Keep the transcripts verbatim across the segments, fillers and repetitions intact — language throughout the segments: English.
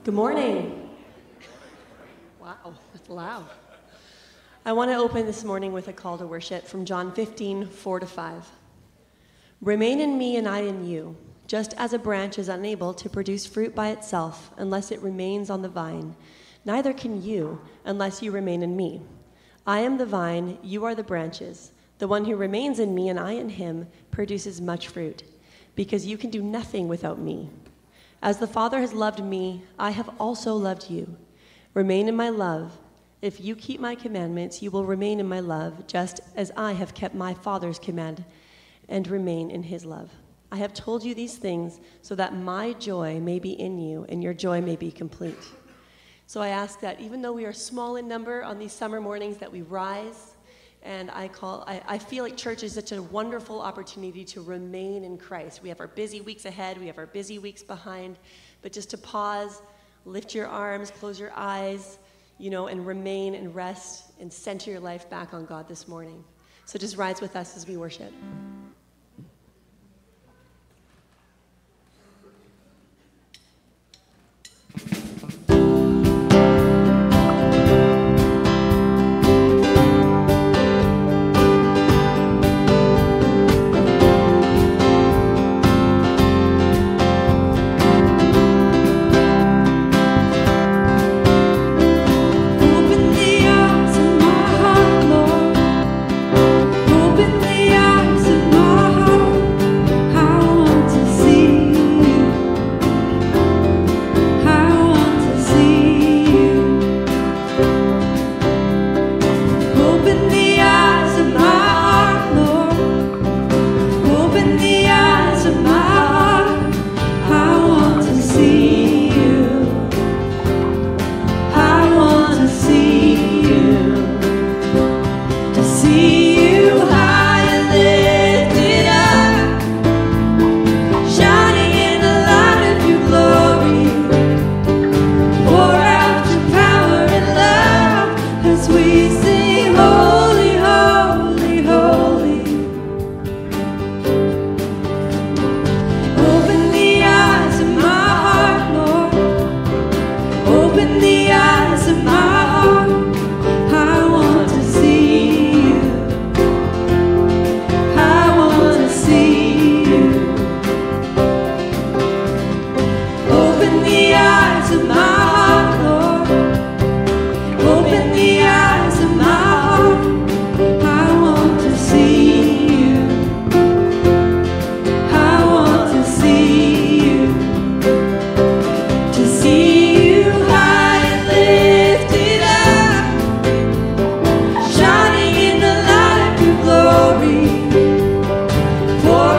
Good morning. Wow, that's loud. I want to open this morning with a call to worship from John fifteen, four to five. Remain in me and I in you, just as a branch is unable to produce fruit by itself unless it remains on the vine. Neither can you unless you remain in me. I am the vine, you are the branches. The one who remains in me and I in him produces much fruit, because you can do nothing without me. As the Father has loved me, I have also loved you. Remain in my love. If you keep my commandments, you will remain in my love, just as I have kept my Father's command and remain in his love. I have told you these things so that my joy may be in you and your joy may be complete. So I ask that even though we are small in number on these summer mornings, that we rise. And I call, I, I feel like church is such a wonderful opportunity to remain in Christ. We have our busy weeks ahead, we have our busy weeks behind, but just to pause, lift your arms, close your eyes, you know, and remain and rest and center your life back on God this morning. So just rise with us as we worship.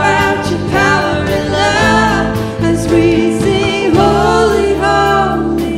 Holy, holy,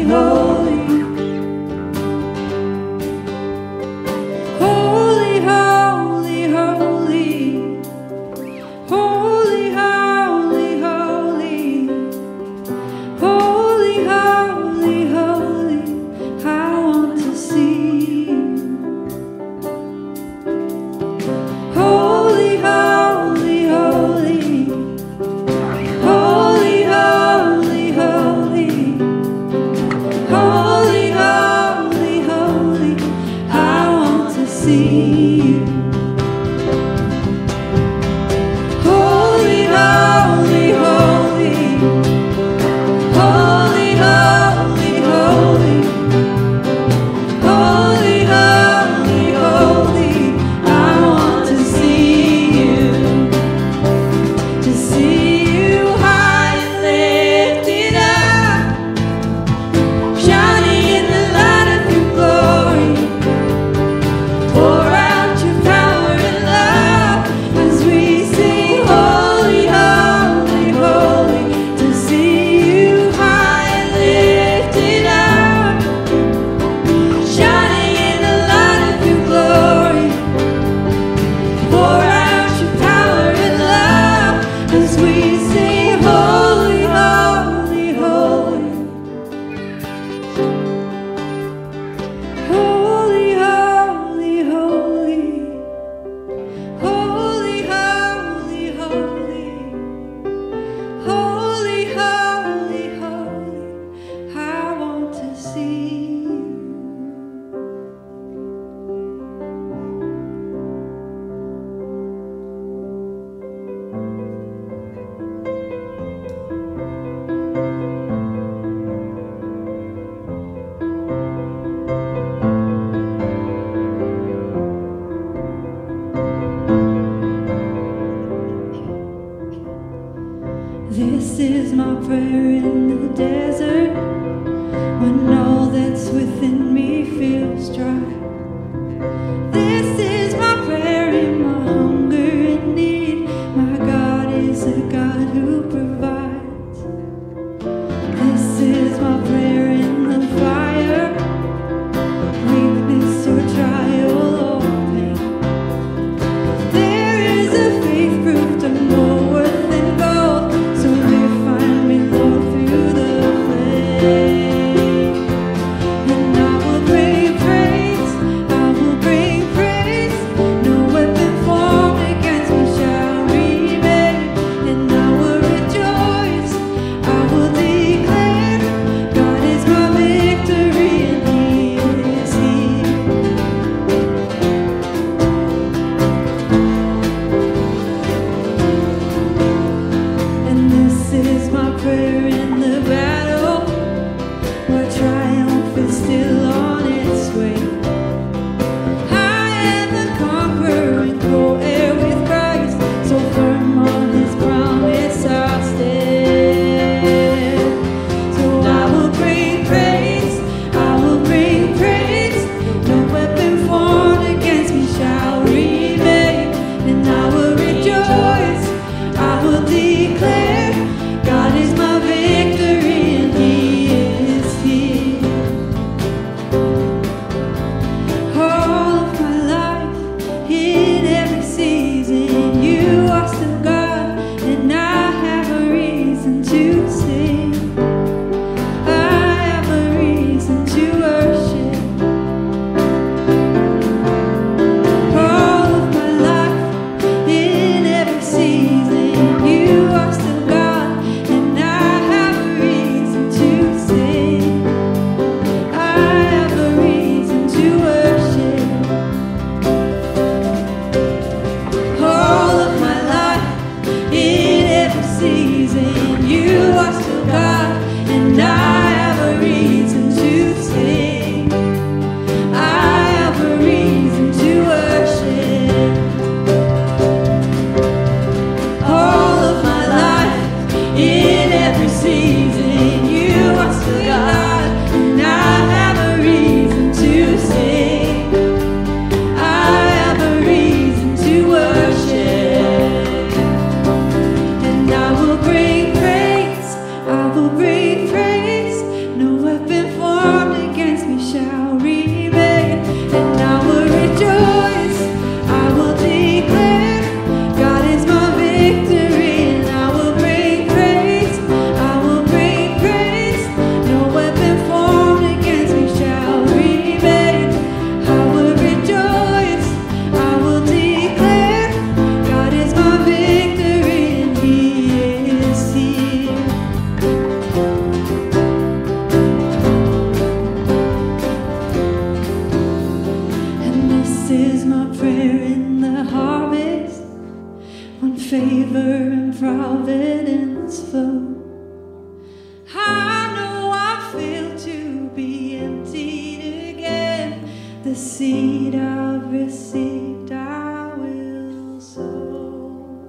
seed I've received I will sow.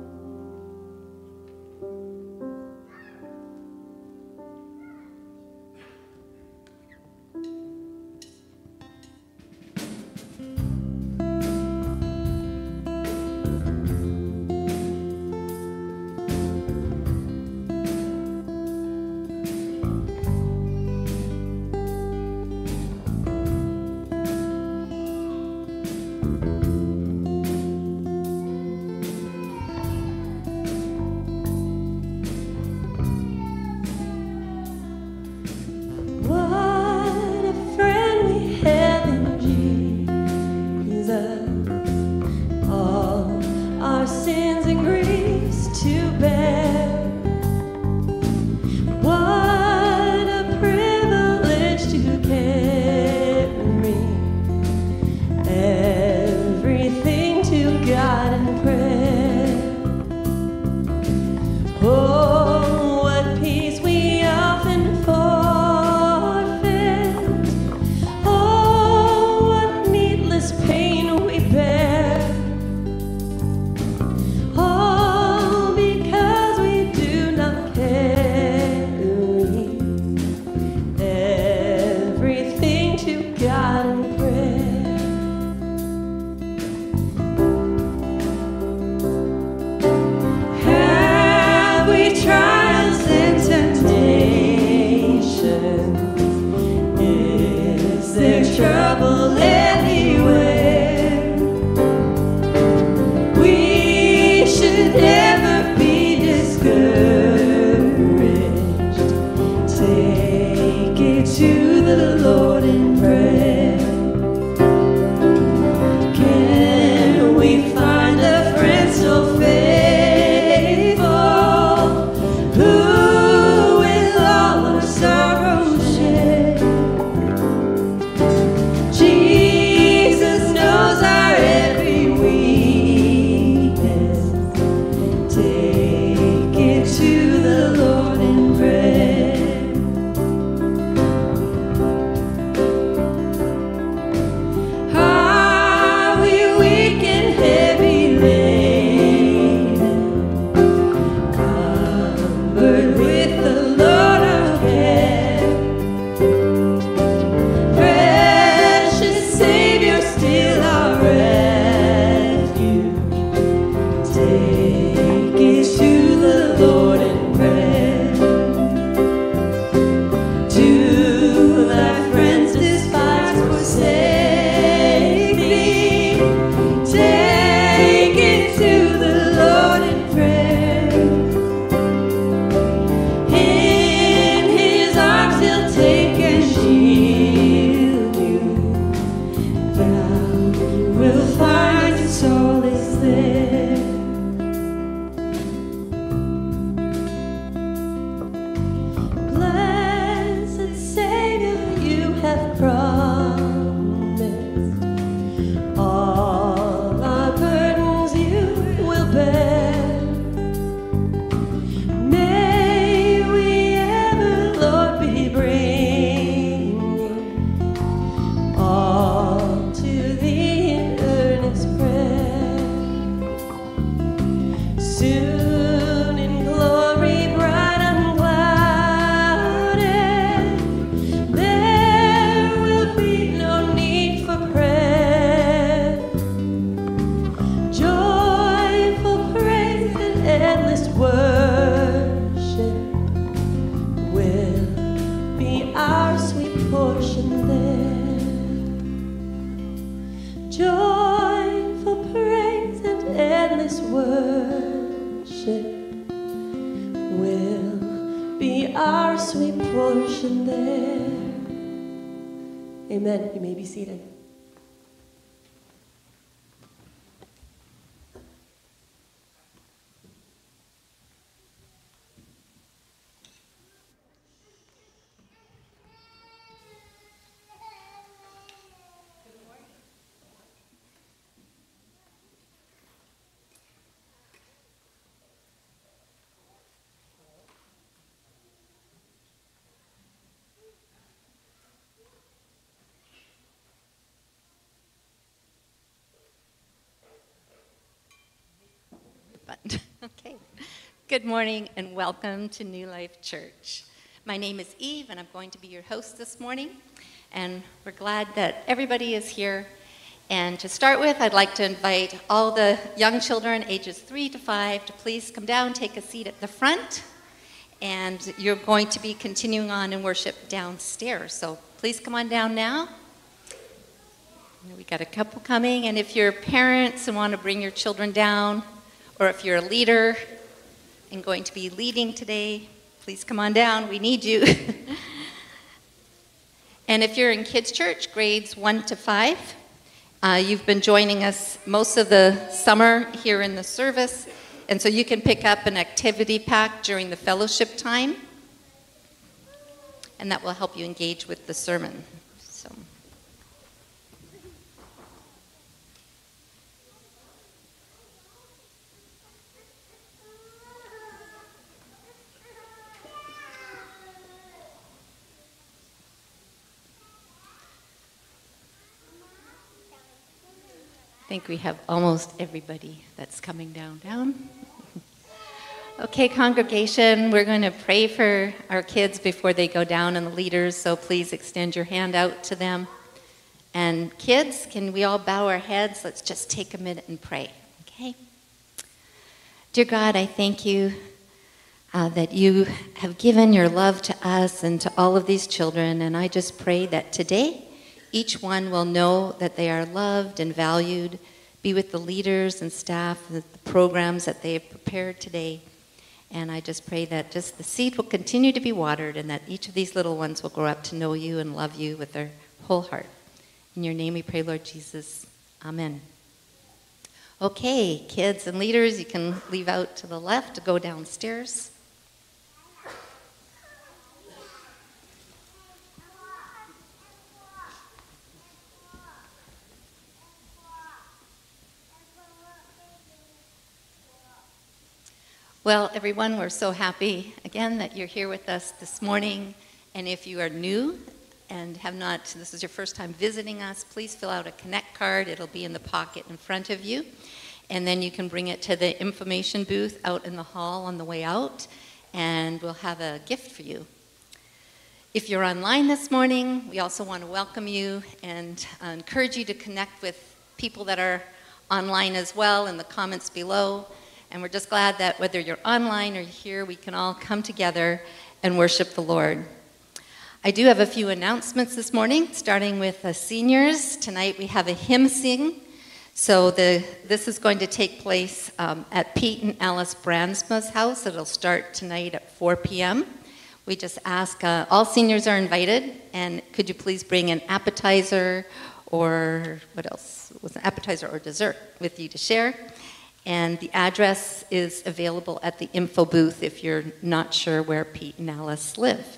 Amen. You may be seated. Good morning and welcome to New Life Church. My name is Eve and I'm going to be your host this morning. And we're glad that everybody is here. And to start with, I'd like to invite all the young children ages three to five to please come down, take a seat at the front. And you're going to be continuing on in worship downstairs. So please come on down now. We got a couple coming. And if you're parents and want to bring your children down, or if you're a leader and going to be leading today, please come on down. We need you. And if you're in kids' church, grades one to five, uh, you've been joining us most of the summer here in the service. And so you can pick up an activity pack during the fellowship time. And that will help you engage with the sermon. So. I think we have almost everybody that's coming down, down. Okay, congregation, we're going to pray for our kids before they go down and the leaders, so please extend your hand out to them. And kids, can we all bow our heads? Let's just take a minute and pray, okay? Dear God, I thank you uh, that you have given your love to us and to all of these children, and I just pray that today, each one will know that they are loved and valued, be with the leaders and staff, and the programs that they have prepared today. And I just pray that just the seed will continue to be watered and that each of these little ones will grow up to know you and love you with their whole heart. In your name we pray, Lord Jesus. Amen. Okay, kids and leaders, you can leave out to the left to go downstairs. Well, everyone, we're so happy, again, that you're here with us this morning. And if you are new and have not, this is your first time visiting us, please fill out a Connect card. It'll be in the pocket in front of you. And then you can bring it to the information booth out in the hall on the way out, and we'll have a gift for you. If you're online this morning, we also want to welcome you and uh, encourage you to connect with people that are online as well in the comments below. And we're just glad that whether you're online or here, we can all come together and worship the Lord. I do have a few announcements this morning, starting with the seniors. Tonight we have a hymn sing. So the, this is going to take place um, at Pete and Alice Bransma's house. It'll start tonight at four p.m. We just ask, uh, all seniors are invited, and could you please bring an appetizer or what else? Was an appetizer or dessert with you to share? And the address is available at the info booth if you're not sure where Pete and Alice live.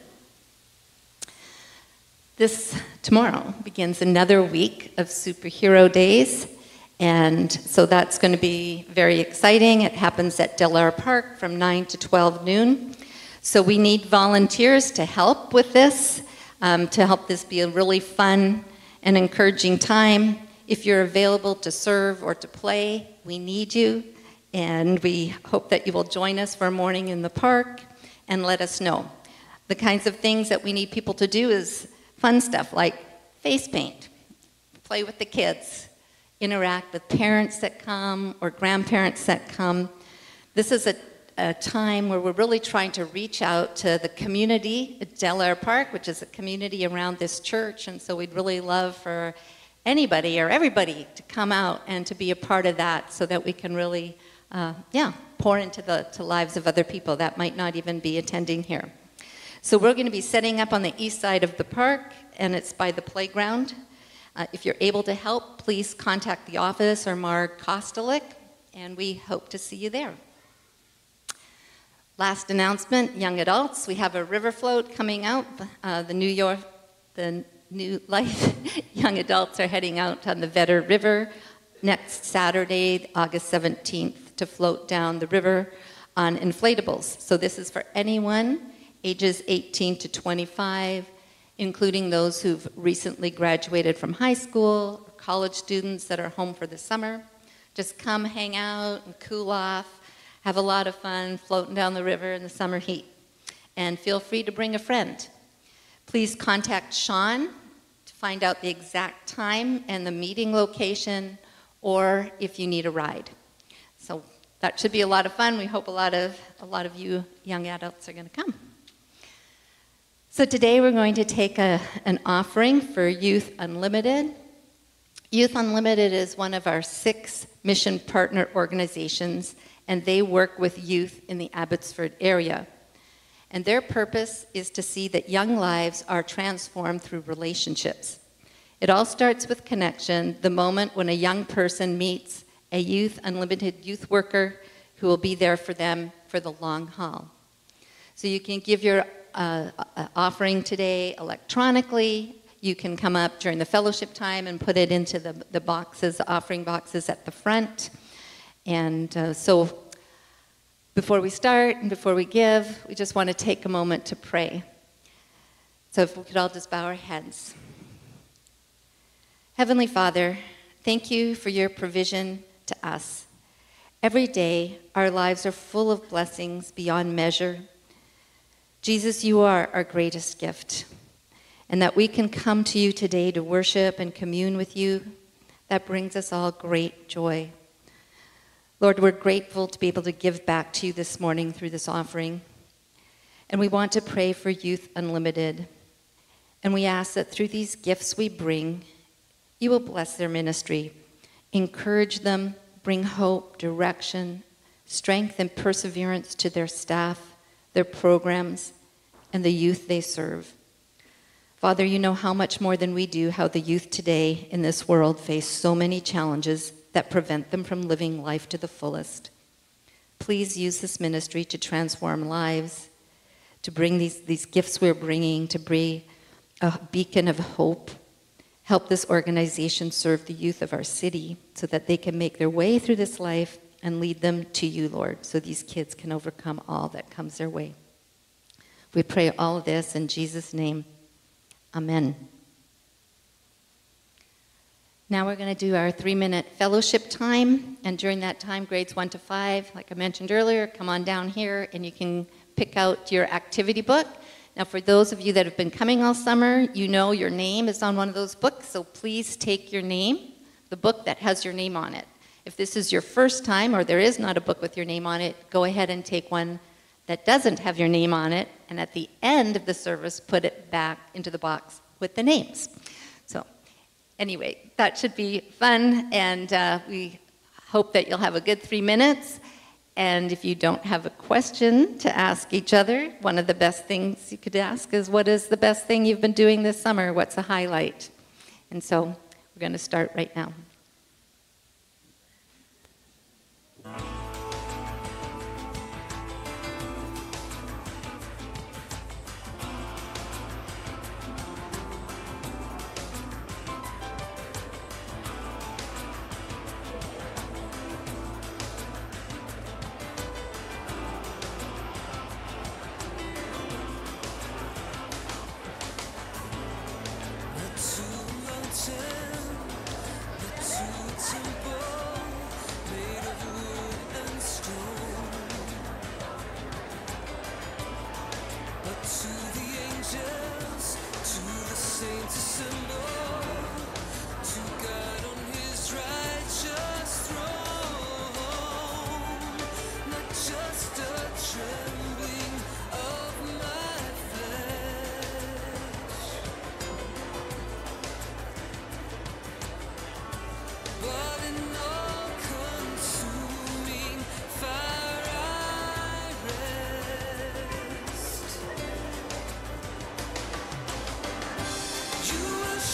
This tomorrow begins another week of Superhero Days, and so that's going to be very exciting. It happens at Delaware Park from nine to twelve noon. So we need volunteers to help with this, um, to help this be a really fun and encouraging time. If you're available to serve or to play, we need you, and we hope that you will join us for a morning in the park and let us know. The kinds of things that we need people to do is fun stuff like face paint, play with the kids, interact with parents that come or grandparents that come. This is a, a time where we're really trying to reach out to the community at Delaware Park, which is a community around this church, and so we'd really love for anybody or everybody to come out and to be a part of that so that we can really, uh, yeah, pour into the to lives of other people that might not even be attending here. So we're going to be setting up on the east side of the park, and it's by the playground. Uh, if you're able to help, please contact the office or Marg Kostelic, and we hope to see you there. Last announcement, young adults, we have a river float coming out. Uh, the New York, the New Life young adults are heading out on the Vedder River next Saturday, August seventeenth, to float down the river on inflatables. So this is for anyone ages eighteen to twenty-five, including those who've recently graduated from high school, or college students that are home for the summer. Just come hang out and cool off, Have a lot of fun floating down the river in the summer heat. And feel free to bring a friend. Please contact Sean to find out the exact time and the meeting location, or if you need a ride. So that should be a lot of fun. We hope a lot of, a lot of you young adults are going to come. So today we're going to take a, an offering for Youth Unlimited. Youth Unlimited is one of our six mission partner organizations, and they work with youth in the Abbotsford area. And their purpose is to see that young lives are transformed through relationships. It all starts with connection, the moment when a young person meets a Youth Unlimited youth worker who will be there for them for the long haul. So you can give your uh, offering today electronically. You can come up during the fellowship time and put it into the, the boxes, the offering boxes at the front. And uh, so before we start and before we give, we just want to take a moment to pray. So if we could all just bow our heads. Heavenly Father, thank you for your provision to us. Every day, our lives are full of blessings beyond measure. Jesus, you are our greatest gift. And that we can come to you today to worship and commune with you, that brings us all great joy. Lord, we're grateful to be able to give back to you this morning through this offering. And we want to pray for Youth Unlimited. And we ask that through these gifts we bring, you will bless their ministry, encourage them, bring hope, direction, strength, and perseverance to their staff, their programs, and the youth they serve. Father, you know how much more than we do how the youth today in this world face so many challenges that prevent them from living life to the fullest. Please use this ministry to transform lives, to bring these, these gifts we're bringing, to bring a beacon of hope. Help this organization serve the youth of our city so that they can make their way through this life and lead them to you, Lord, so these kids can overcome all that comes their way. We pray all of this in Jesus' name. Amen. Now we're going to do our three-minute fellowship time, and during that time, grades one to five, like I mentioned earlier, come on down here and you can pick out your activity book. Now for those of you that have been coming all summer, you know your name is on one of those books, so please take your name, the book that has your name on it. If this is your first time or there is not a book with your name on it, go ahead and take one that doesn't have your name on it, and at the end of the service, put it back into the box with the names. So anyway, that should be fun, and uh, we hope that you'll have a good three minutes. And if you don't have a question to ask each other, one of the best things you could ask is, what is the best thing you've been doing this summer? What's a highlight? And so we're going to start right now. You will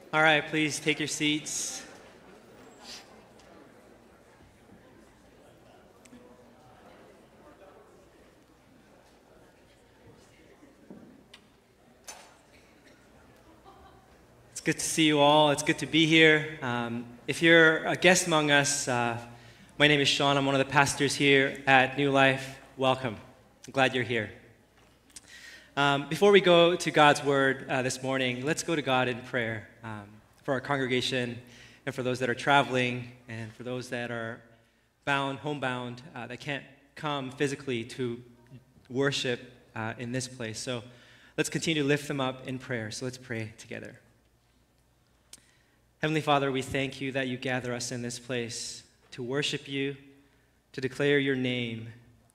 All right, please take your seats. It's good to see you all. It's good to be here. Um, if you're a guest among us, uh, my name is Sean. I'm one of the pastors here at New Life. Welcome. I'm glad you're here. Um, before we go to God's Word uh, this morning, let's go to God in prayer um, for our congregation and for those that are traveling and for those that are bound, homebound, uh, that can't come physically to worship uh, in this place. So let's continue to lift them up in prayer. So let's pray together. Heavenly Father, we thank you that you gather us in this place to worship you, to declare your name,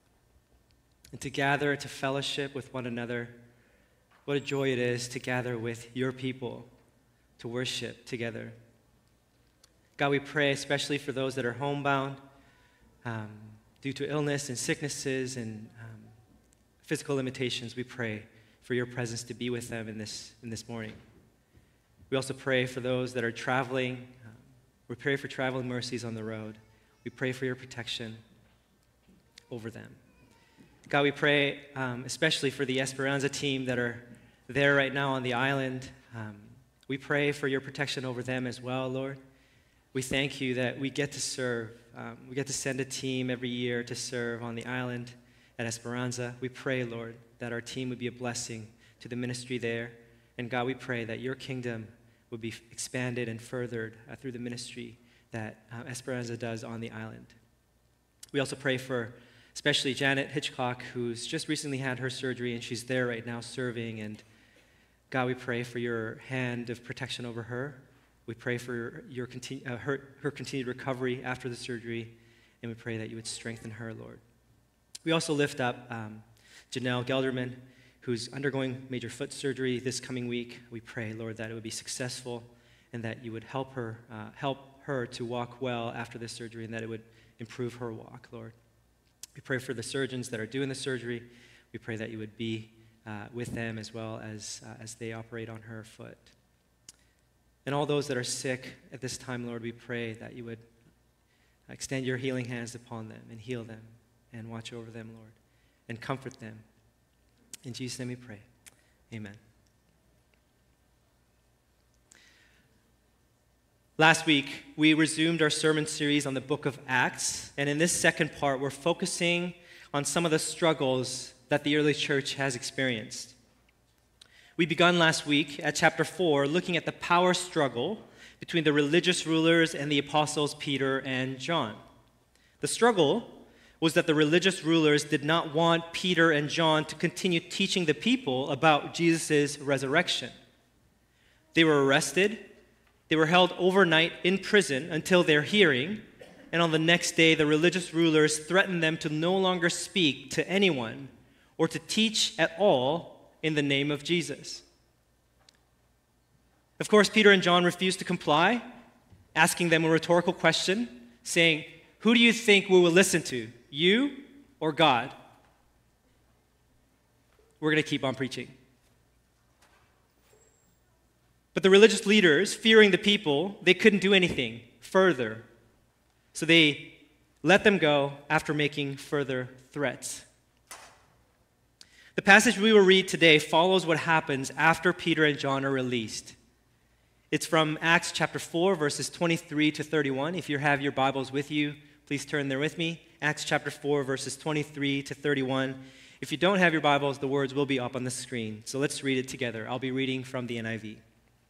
and to gather to fellowship with one another. What a joy it is to gather with your people, to worship together. God, we pray especially for those that are homebound um, due to illness and sicknesses and um, physical limitations. We pray for your presence to be with them in this, in this morning. We also pray for those that are traveling. Um, we pray for traveling mercies on the road. We pray for your protection over them. God, we pray um, especially for the Esperanza team that are there right now on the island. Um, we pray for your protection over them as well, Lord. We thank you that we get to serve. Um, we get to send a team every year to serve on the island at Esperanza. We pray, Lord, that our team would be a blessing to the ministry there. And God, we pray that your kingdom would be expanded and furthered uh, through the ministry that uh, Esperanza does on the island. We also pray for especially Janet Hitchcock, who's just recently had her surgery, and she's there right now serving. And God, we pray for your hand of protection over her. We pray for your continu- uh, her, her continued recovery after the surgery, and we pray that you would strengthen her, Lord. We also lift up um, Janelle Gelderman, who's undergoing major foot surgery this coming week. We pray, Lord, that it would be successful and that you would help her, uh, help her to walk well after this surgery, and that it would improve her walk, Lord. We pray for the surgeons that are doing the surgery. We pray that you would be uh, with them as well as, uh, as they operate on her foot. And all those that are sick at this time, Lord, we pray that you would extend your healing hands upon them and heal them and watch over them, Lord, and comfort them. In Jesus' name we pray. Amen. Last week, we resumed our sermon series on the book of Acts, and in this second part, we're focusing on some of the struggles that the early church has experienced. We begun last week at chapter four, looking at the power struggle between the religious rulers and the apostles Peter and John. The struggle was that the religious rulers did not want Peter and John to continue teaching the people about Jesus' resurrection. They were arrested. They were held overnight in prison until their hearing, and on the next day, the religious rulers threatened them to no longer speak to anyone or to teach at all in the name of Jesus. Of course, Peter and John refused to comply, asking them a rhetorical question, saying, "Who do you think we will listen to, you or God?" We're going to keep on preaching. But the religious leaders, fearing the people, they couldn't do anything further. So they let them go after making further threats. The passage we will read today follows what happens after Peter and John are released. It's from Acts chapter four, verses twenty-three to thirty-one. If you have your Bibles with you, please turn there with me. Acts chapter four, verses twenty-three to thirty-one. If you don't have your Bibles, the words will be up on the screen. So let's read it together. I'll be reading from the N I V.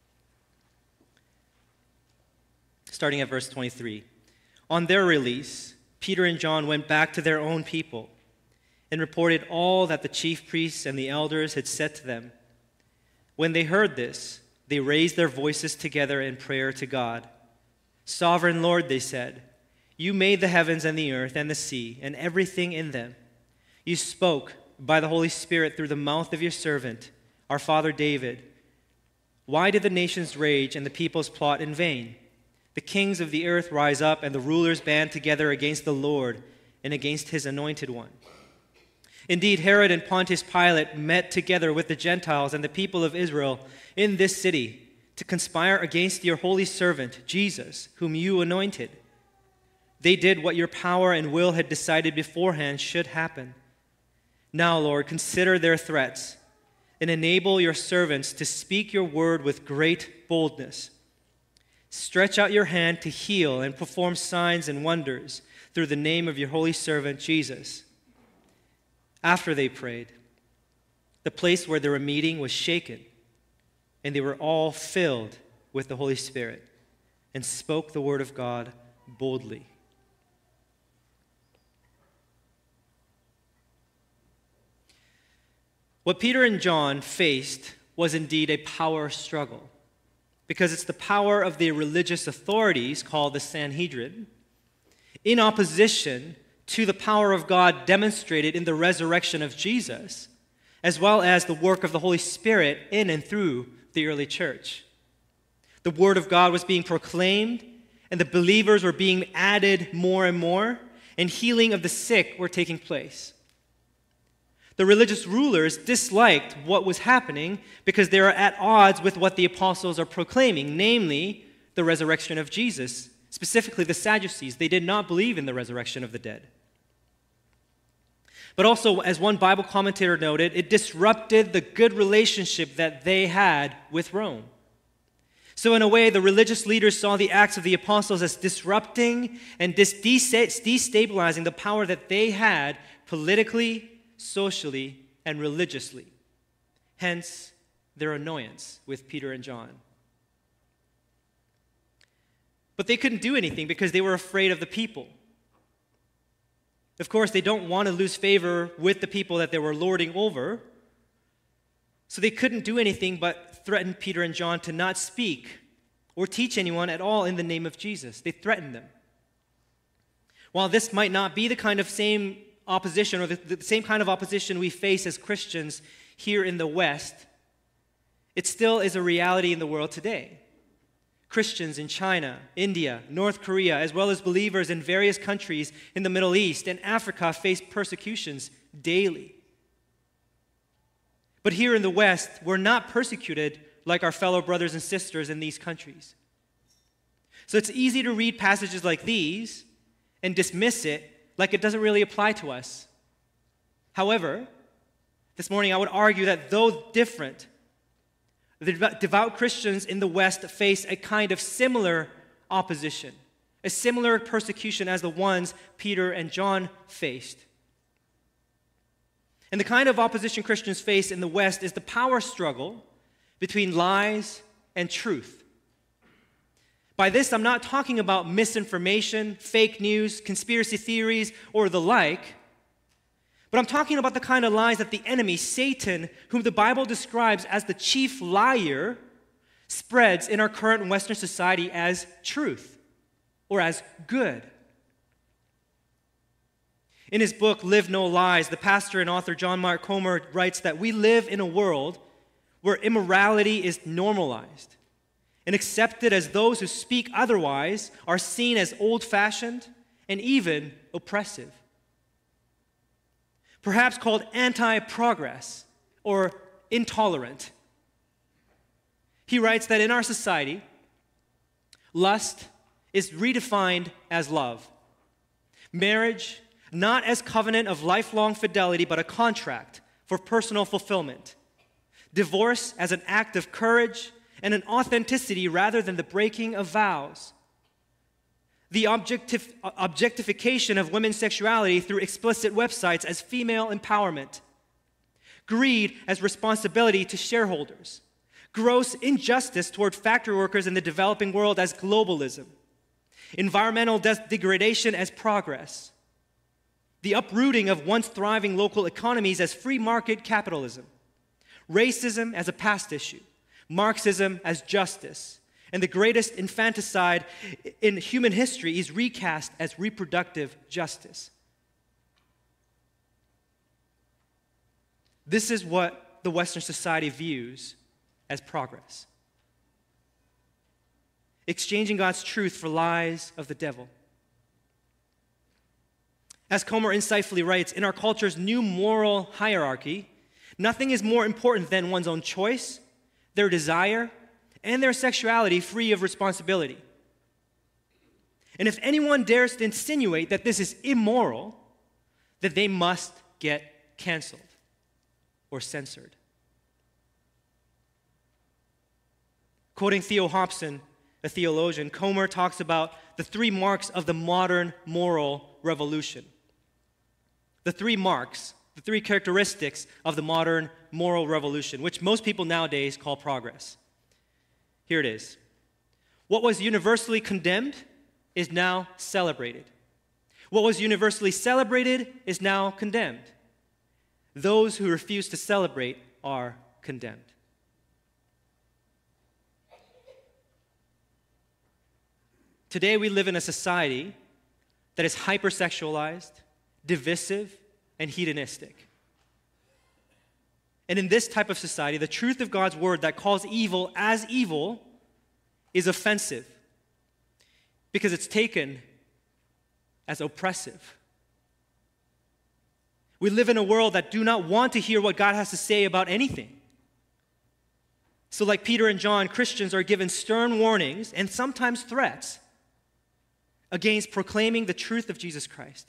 Starting at verse twenty-three. On their release, Peter and John went back to their own people and reported all that the chief priests and the elders had said to them. When they heard this, they raised their voices together in prayer to God. "Sovereign Lord," they said, "you made the heavens and the earth and the sea and everything in them. You spoke by the Holy Spirit through the mouth of your servant, our father David. Why did the nations rage and the peoples plot in vain? The kings of the earth rise up, and the rulers band together against the Lord and against his anointed one. Indeed, Herod and Pontius Pilate met together with the Gentiles and the people of Israel in this city to conspire against your holy servant, Jesus, whom you anointed. They did what your power and will had decided beforehand should happen. Now, Lord, consider their threats and enable your servants to speak your word with great boldness. Stretch out your hand to heal and perform signs and wonders through the name of your holy servant, Jesus. After they prayed, the place where they were meeting was shaken, and they were all filled with the Holy Spirit and spoke the word of God boldly. What Peter and John faced was indeed a power struggle, because it's the power of the religious authorities called the Sanhedrin in opposition to the power of God demonstrated in the resurrection of Jesus, as well as the work of the Holy Spirit in and through the early church. The word of God was being proclaimed, and the believers were being added more and more, and healing of the sick were taking place. The religious rulers disliked what was happening because they are at odds with what the apostles are proclaiming, namely the resurrection of Jesus, specifically the Sadducees. They did not believe in the resurrection of the dead. But also, as one Bible commentator noted, it disrupted the good relationship that they had with Rome. So in a way, the religious leaders saw the acts of the apostles as disrupting and dis- destabilizing the power that they had politically, socially, and religiously. Hence, their annoyance with Peter and John. But they couldn't do anything because they were afraid of the people. Of course, they don't want to lose favor with the people that they were lording over. So they couldn't do anything but threaten Peter and John to not speak or teach anyone at all in the name of Jesus. They threatened them. While this might not be the kind of same opposition or the, the same kind of opposition we face as Christians here in the West, it still is a reality in the world today. Christians in China, India, North Korea, as well as believers in various countries in the Middle East and Africa face persecutions daily. But here in the West, we're not persecuted like our fellow brothers and sisters in these countries. So it's easy to read passages like these and dismiss it like it doesn't really apply to us. However, this morning I would argue that though different, the devout Christians in the West face a kind of similar opposition, a similar persecution as the ones Peter and John faced. And the kind of opposition Christians face in the West is the power struggle between lies and truth. By this, I'm not talking about misinformation, fake news, conspiracy theories, or the like, but I'm talking about the kind of lies that the enemy, Satan, whom the Bible describes as the chief liar, spreads in our current Western society as truth or as good. In his book, Live No Lies, the pastor and author John Mark Comer writes that we live in a world where immorality is normalized and accepted as those who speak otherwise are seen as old-fashioned and even oppressive. Perhaps called anti-progress or intolerant. He writes that in our society, lust is redefined as love. Marriage, not as covenant of lifelong fidelity, but a contract for personal fulfillment. Divorce as an act of courage and an authenticity rather than the breaking of vows. The objectif- objectification of women's sexuality through explicit websites as female empowerment. Greed as responsibility to shareholders. Gross injustice toward factory workers in the developing world as globalism. Environmental des- degradation as progress. The uprooting of once thriving local economies as free market capitalism. Racism as a past issue. Marxism as justice. And the greatest infanticide in human history is recast as reproductive justice. This is what the Western society views as progress. Exchanging God's truth for lies of the devil. As Comer insightfully writes, in our culture's new moral hierarchy, nothing is more important than one's own choice, their desire, and their sexuality free of responsibility. And if anyone dares to insinuate that this is immoral, that they must get canceled or censored. Quoting Theo Hobson, a theologian, Comer talks about the three marks of the modern moral revolution. The three marks, the three characteristics of the modern moral revolution, which most people nowadays call progress. Here it is. What was universally condemned is now celebrated. What was universally celebrated is now condemned. Those who refuse to celebrate are condemned. Today we live in a society that is hypersexualized, divisive, and hedonistic. And in this type of society, the truth of God's word that calls evil as evil is offensive because it's taken as oppressive. We live in a world that do not want to hear what God has to say about anything. So like Peter and John, Christians are given stern warnings and sometimes threats against proclaiming the truth of Jesus Christ.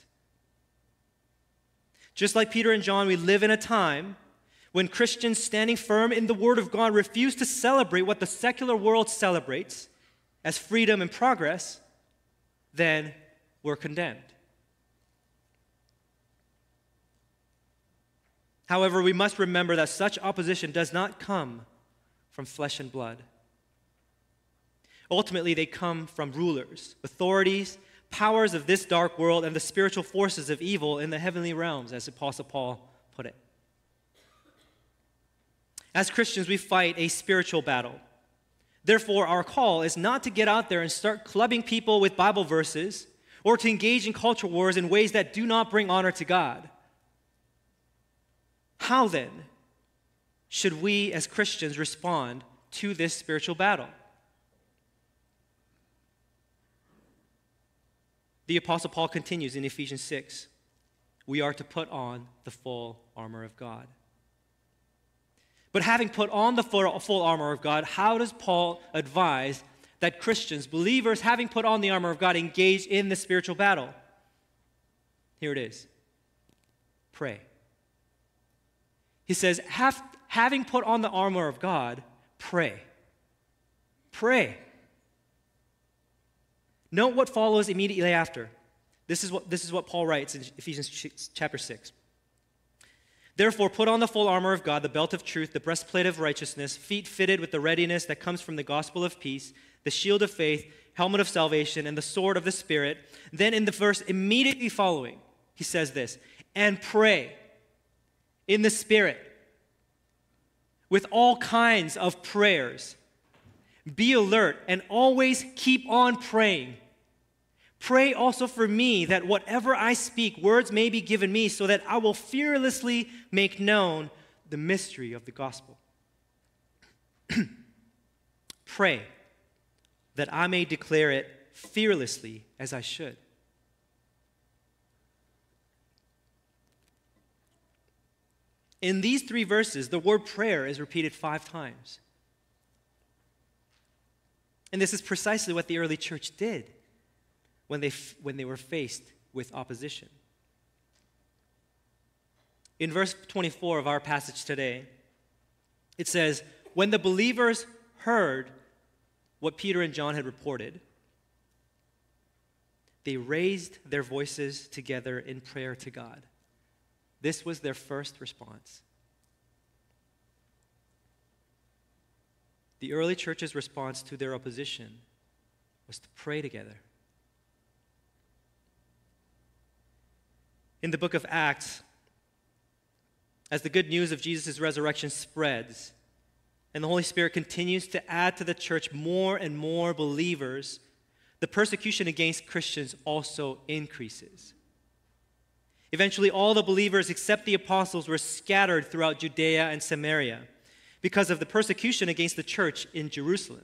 Just like Peter and John, we live in a time when Christians standing firm in the Word of God refuse to celebrate what the secular world celebrates as freedom and progress, then we're condemned. However, we must remember that such opposition does not come from flesh and blood. Ultimately, they come from rulers, authorities, powers of this dark world, and the spiritual forces of evil in the heavenly realms, as Apostle Paul put it. As Christians, we fight a spiritual battle. Therefore, our call is not to get out there and start clubbing people with Bible verses or to engage in culture wars in ways that do not bring honor to God. How then should we as Christians respond to this spiritual battle? The Apostle Paul continues in Ephesians six. We are to put on the full armor of God. But having put on the full, full armor of God, how does Paul advise that Christians, believers, having put on the armor of God, engage in the spiritual battle? Here it is. Pray. He says, Have, having put on the armor of God, pray. Pray. Note what follows immediately after. This is what, this is what Paul writes in Ephesians chapter six. Therefore, put on the full armor of God, the belt of truth, the breastplate of righteousness, feet fitted with the readiness that comes from the gospel of peace, the shield of faith, helmet of salvation, and the sword of the Spirit. Then in the verse immediately following, he says this, and pray in the Spirit with all kinds of prayers. Be alert and always keep on praying. Pray also for me that whatever I speak, words may be given me so that I will fearlessly make known the mystery of the gospel. Pray that I may declare it fearlessly as I should. In these three verses, the word prayer is repeated five times. And this is precisely what the early church did when they, when they were faced with opposition. In verse twenty-four of our passage today, it says, when the believers heard what Peter and John had reported, they raised their voices together in prayer to God. This was their first response. The early church's response to their opposition was to pray together. In the book of Acts, as the good news of Jesus' resurrection spreads, and the Holy Spirit continues to add to the church more and more believers, the persecution against Christians also increases. Eventually, all the believers except the apostles were scattered throughout Judea and Samaria because of the persecution against the church in Jerusalem.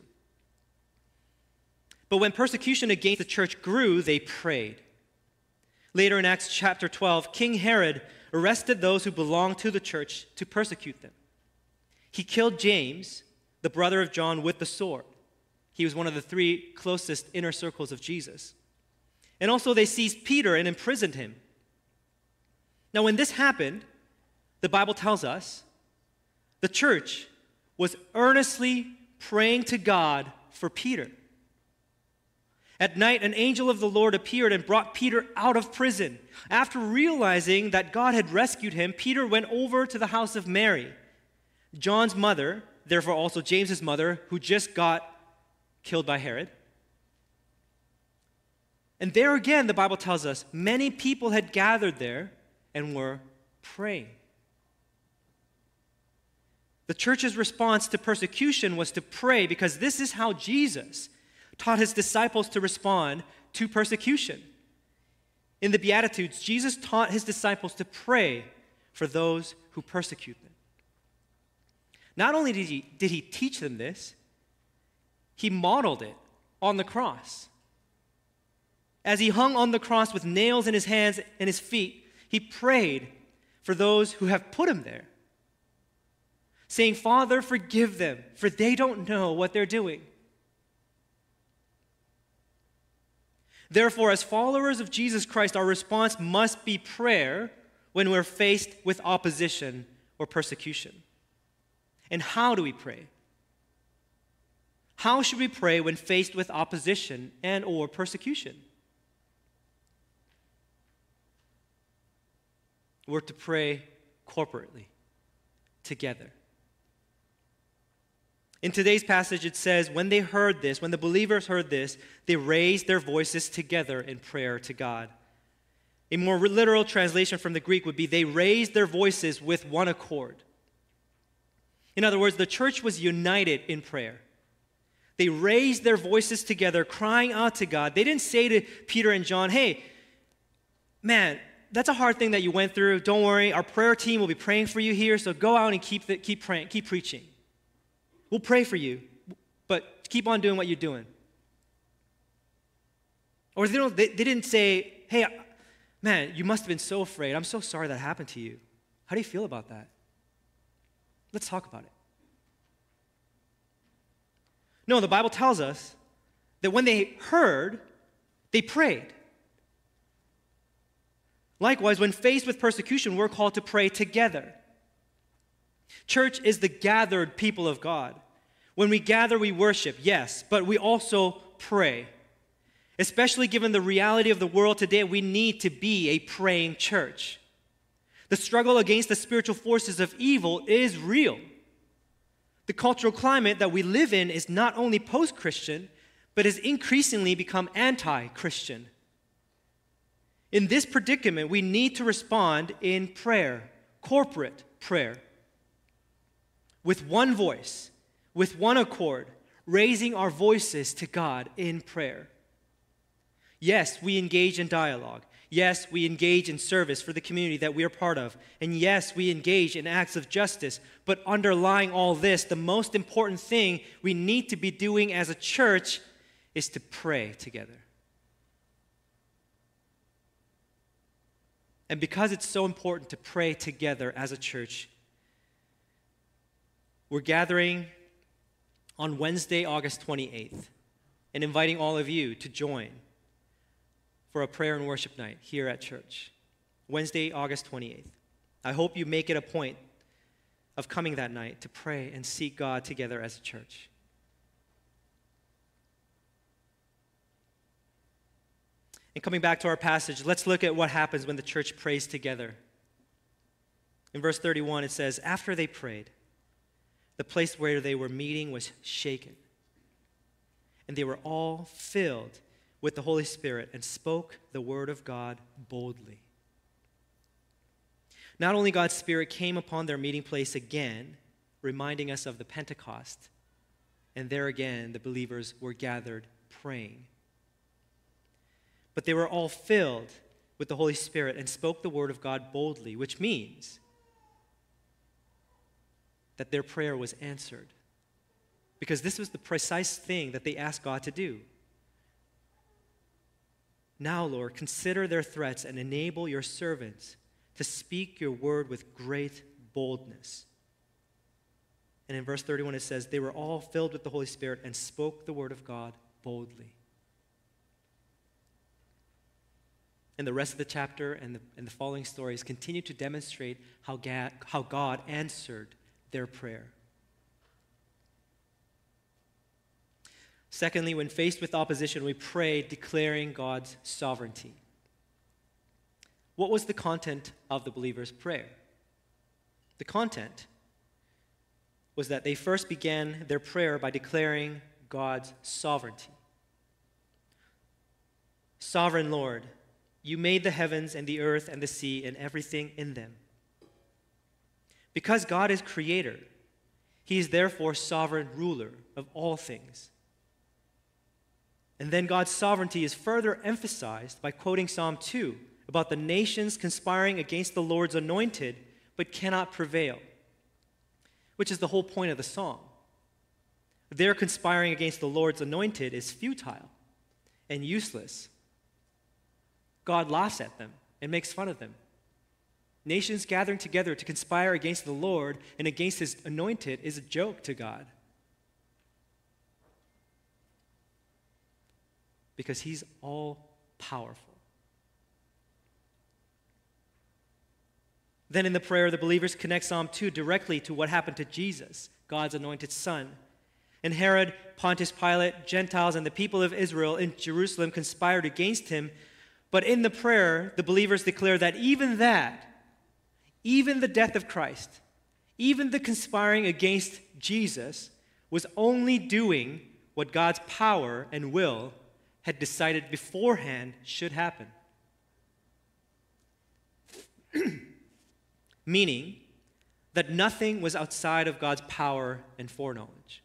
But when persecution against the church grew, they prayed. Later in Acts chapter twelve, King Herod arrested those who belonged to the church to persecute them. He killed James, the brother of John with the sword. He was one of the three closest inner circles of Jesus. And also they seized Peter and imprisoned him. Now when this happened, the Bible tells us, the church was earnestly praying to God for Peter. At night, an angel of the Lord appeared and brought Peter out of prison. After realizing that God had rescued him, Peter went over to the house of Mary, John's mother, therefore also James's mother, who just got killed by Herod. And there again, the Bible tells us, many people had gathered there and were praying. The church's response to persecution was to pray, because this is how Jesus taught his disciples to respond to persecution. In the Beatitudes, Jesus taught his disciples to pray for those who persecute them. Not only did he, did he teach them this, he modeled it on the cross. As he hung on the cross with nails in his hands and his feet, he prayed for those who have put him there, saying, "Father, forgive them, for they don't know what they're doing." Therefore, as followers of Jesus Christ, our response must be prayer when we're faced with opposition or persecution. And how do we pray? How should we pray when faced with opposition and or persecution? We're to pray corporately, together. In today's passage, it says, when they heard this, when the believers heard this, they raised their voices together in prayer to God. A more literal translation from the Greek would be, they raised their voices with one accord. In other words, the church was united in prayer. They raised their voices together, crying out to God. They didn't say to Peter and John, "Hey, man, that's a hard thing that you went through. Don't worry, our prayer team will be praying for you here, so go out and keep, the, keep praying, keep preaching. We'll pray for you, but keep on doing what you're doing." Or they, don't, they, they didn't say, "Hey, man, you must have been so afraid. I'm so sorry that happened to you. How do you feel about that? Let's talk about it." No, the Bible tells us that when they heard, they prayed. Likewise, when faced with persecution, we're called to pray together. Church is the gathered people of God. When we gather, we worship, yes, but we also pray. Especially given the reality of the world today, we need to be a praying church. The struggle against the spiritual forces of evil is real. The cultural climate that we live in is not only post-Christian, but has increasingly become anti-Christian. In this predicament, we need to respond in prayer, corporate prayer, with one voice, with one accord, raising our voices to God in prayer. Yes, we engage in dialogue. Yes, we engage in service for the community that we are part of. And yes, we engage in acts of justice. But underlying all this, the most important thing we need to be doing as a church is to pray together. And because it's so important to pray together as a church, we're gathering on Wednesday, August twenty-eighth, and inviting all of you to join for a prayer and worship night here at church. Wednesday, August twenty-eighth. I hope you make it a point of coming that night to pray and seek God together as a church. And coming back to our passage, let's look at what happens when the church prays together. In verse thirty-one, it says, after they prayed, the place where they were meeting was shaken, and they were all filled with the Holy Spirit and spoke the word of God boldly. Not only God's Spirit came upon their meeting place again, reminding us of the Pentecost, and there again the believers were gathered praying, but they were all filled with the Holy Spirit and spoke the word of God boldly, which means that their prayer was answered, because this was the precise thing that they asked God to do. Now, Lord, consider their threats and enable your servants to speak your word with great boldness. And in verse thirty-one it says, they were all filled with the Holy Spirit and spoke the word of God boldly. And the rest of the chapter and the, and the following stories continue to demonstrate how, Ga- how God answered their prayer. Secondly, when faced with opposition, we pray declaring God's sovereignty. What was the content of the believers' prayer? The content was that they first began their prayer by declaring God's sovereignty. Sovereign Lord, you made the heavens and the earth and the sea and everything in them. Because God is creator, he is therefore sovereign ruler of all things. And then God's sovereignty is further emphasized by quoting Psalm two about the nations conspiring against the Lord's anointed but cannot prevail, which is the whole point of the song. Their conspiring against the Lord's anointed is futile and useless. God laughs at them and makes fun of them. Nations gathering together to conspire against the Lord and against his anointed is a joke to God. Because he's all-powerful. Then in the prayer, the believers connect Psalm two directly to what happened to Jesus, God's anointed son. And Herod, Pontius Pilate, Gentiles, and the people of Israel in Jerusalem conspired against him. But in the prayer, the believers declare that even that, even the death of Christ, even the conspiring against Jesus, was only doing what God's power and will had decided beforehand should happen. Meaning that nothing was outside of God's power and foreknowledge.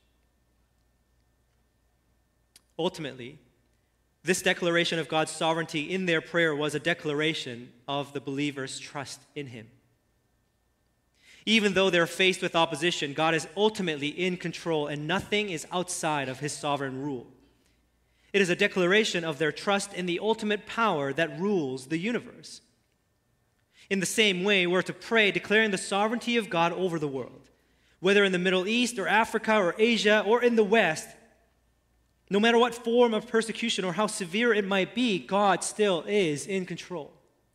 Ultimately, this declaration of God's sovereignty in their prayer was a declaration of the believers' trust in him. Even though they're faced with opposition, God is ultimately in control and nothing is outside of his sovereign rule. It is a declaration of their trust in the ultimate power that rules the universe. In the same way, we're to pray declaring the sovereignty of God over the world. Whether in the Middle East or Africa or Asia or in the West, no matter what form of persecution or how severe it might be, God still is in control.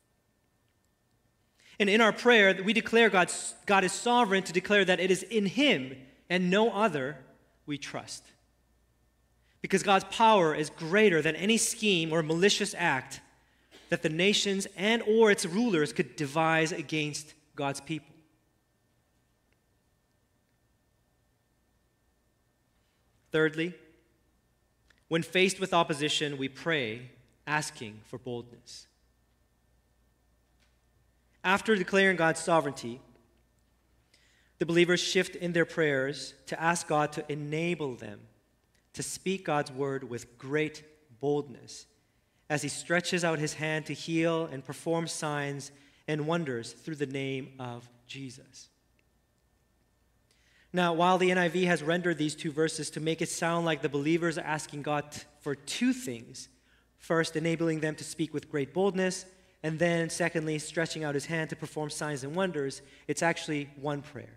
And in our prayer, we declare God's, God is sovereign to declare that it is in him and no other we trust. Because God's power is greater than any scheme or malicious act that the nations and or its rulers could devise against God's people. Thirdly, when faced with opposition, we pray asking for boldness. After declaring God's sovereignty, the believers shift in their prayers to ask God to enable them to speak God's word with great boldness as he stretches out his hand to heal and perform signs and wonders through the name of Jesus. Now, while the N I V has rendered these two verses to make it sound like the believers are asking God for two things, first, enabling them to speak with great boldness, and then, secondly, stretching out his hand to perform signs and wonders, it's actually one prayer.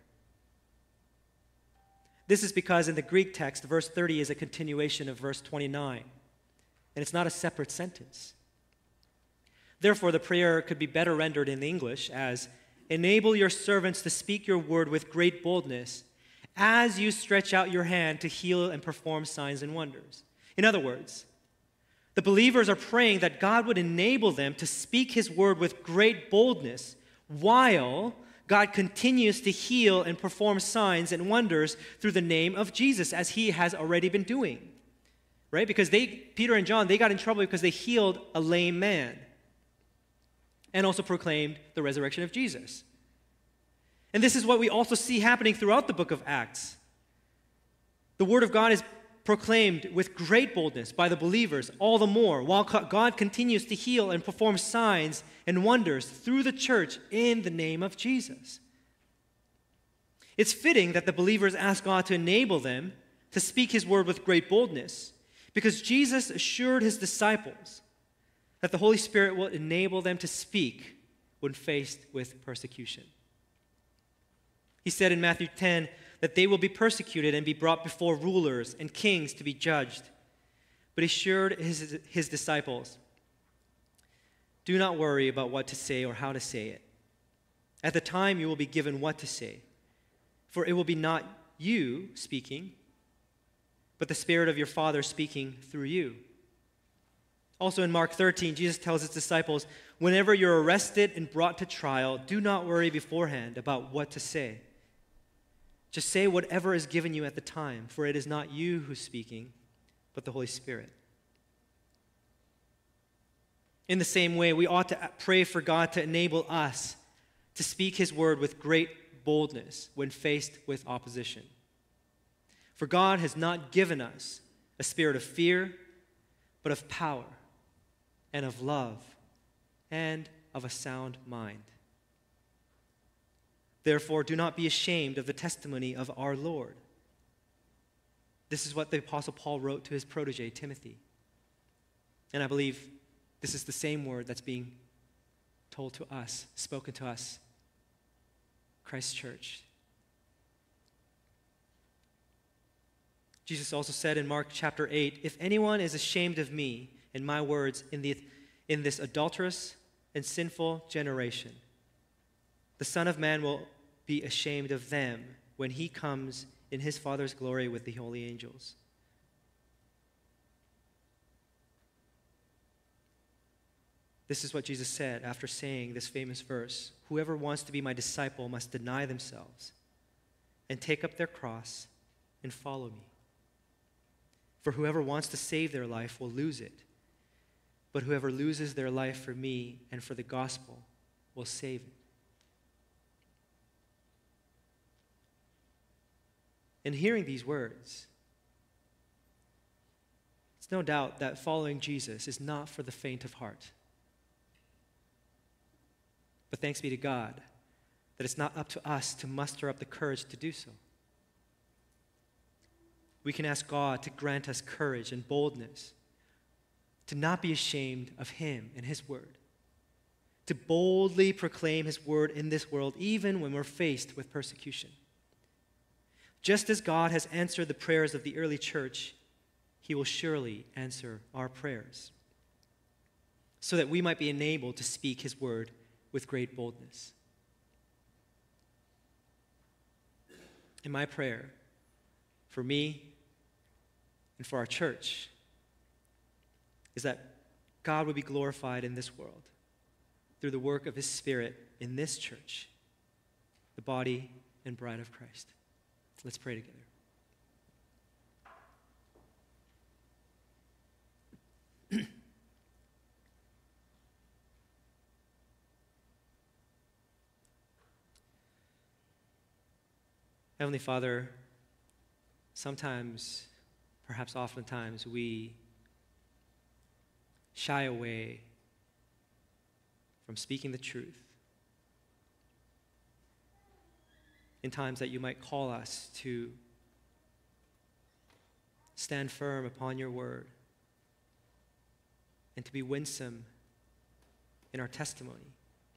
This is because in the Greek text, verse thirty is a continuation of verse twenty-nine, and it's not a separate sentence. Therefore, the prayer could be better rendered in English as, enable your servants to speak your word with great boldness as you stretch out your hand to heal and perform signs and wonders. In other words, the believers are praying that God would enable them to speak his word with great boldness while God continues to heal and perform signs and wonders through the name of Jesus, as he has already been doing. Right? Because they, Peter and John, they got in trouble because they healed a lame man and also proclaimed the resurrection of Jesus. And this is what we also see happening throughout the book of Acts. The word of God is proclaimed with great boldness by the believers all the more, while God continues to heal and perform signs and wonders through the church in the name of Jesus. It's fitting that the believers ask God to enable them to speak his word with great boldness, because Jesus assured his disciples that the Holy Spirit will enable them to speak when faced with persecution. He said in Matthew ten that they will be persecuted and be brought before rulers and kings to be judged. But he assured his, his disciples, "Do not worry about what to say or how to say it. At the time you will be given what to say, for it will be not you speaking, but the Spirit of your Father speaking through you." Also in Mark thirteen, Jesus tells his disciples, "Whenever you're arrested and brought to trial, do not worry beforehand about what to say. Just say whatever is given you at the time, for it is not you who's speaking, but the Holy Spirit." In the same way, we ought to pray for God to enable us to speak his word with great boldness when faced with opposition. For God has not given us a spirit of fear, but of power and of love and of a sound mind. Therefore, do not be ashamed of the testimony of our Lord. This is what the Apostle Paul wrote to his protege, Timothy. And I believe this is the same word that's being told to us, spoken to us, Christ Church. Jesus also said in Mark chapter eight, "If anyone is ashamed of me and my words in, the, in this adulterous and sinful generation, the Son of Man will be ashamed of them when he comes in his Father's glory with the holy angels." This is what Jesus said after saying this famous verse, "Whoever wants to be my disciple must deny themselves and take up their cross and follow me. For whoever wants to save their life will lose it, but whoever loses their life for me and for the gospel will save it." In hearing these words, it's no doubt that following Jesus is not for the faint of heart. But thanks be to God that it's not up to us to muster up the courage to do so. We can ask God to grant us courage and boldness, to not be ashamed of him and his word, to boldly proclaim his word in this world, even when we're faced with persecution. Just as God has answered the prayers of the early church, he will surely answer our prayers, so that we might be enabled to speak his word with great boldness. And my prayer for me and for our church is that God would be glorified in this world through the work of his Spirit in this church, the body and bride of Christ. Let's pray together. Heavenly Father, sometimes, perhaps oftentimes, we shy away from speaking the truth in times that you might call us to stand firm upon your word and to be winsome in our testimony.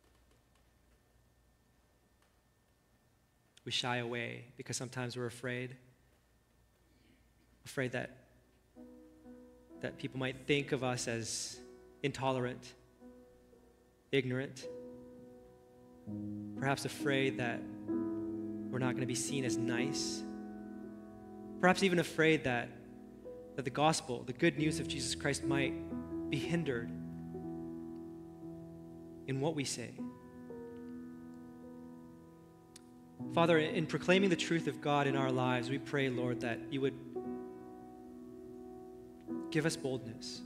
We shy away because sometimes we're afraid, afraid that, that people might think of us as intolerant, ignorant, perhaps afraid that we're not going to be seen as nice, perhaps even afraid that, that the gospel, the good news of Jesus Christ, might be hindered in what we say. Father, in proclaiming the truth of God in our lives, we pray, Lord, that you would give us boldness,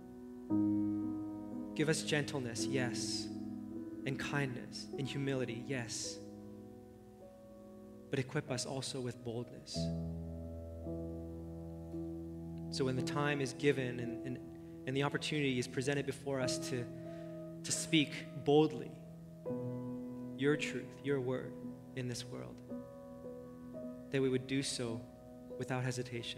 give us gentleness, yes, and kindness and humility, yes, but equip us also with boldness. So when the time is given and, and, and the opportunity is presented before us to, to speak boldly your truth, your word in this world, that we would do so without hesitation.